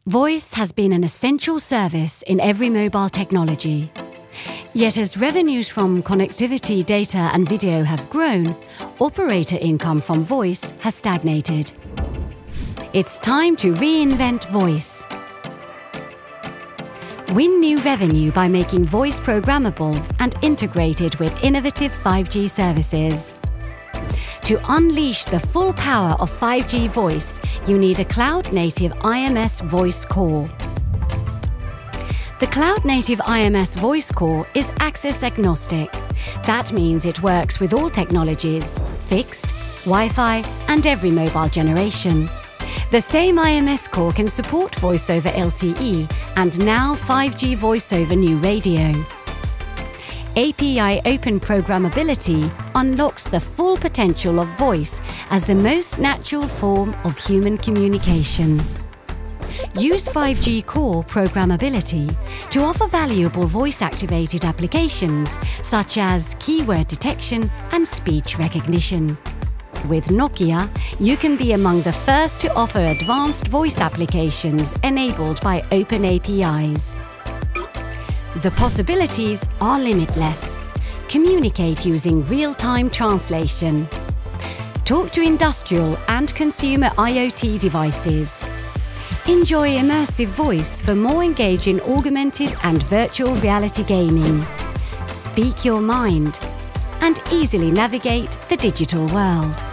Voice has been an essential service in every mobile technology. Yet as revenues from connectivity, data and video have grown, operator income from voice has stagnated. It's time to reinvent voice. Win new revenue by making voice programmable and integrated with innovative 5G services. To unleash the full power of 5G voice, you need a cloud-native IMS voice core. The cloud-native IMS voice core is access agnostic. That means it works with all technologies, fixed, Wi-Fi and every mobile generation. The same IMS core can support voice over LTE and now 5G voice over new radio. API open programmability unlocks the full potential of voice as the most natural form of human communication. Use 5G core programmability to offer valuable voice-activated applications such as keyword detection and speech recognition. With Nokia, you can be among the first to offer advanced voice applications enabled by open APIs. The possibilities are limitless. Communicate using real-time translation. Talk to industrial and consumer IoT devices. Enjoy immersive voice for more engaging augmented and virtual reality gaming. Speak your mind and easily navigate the digital world.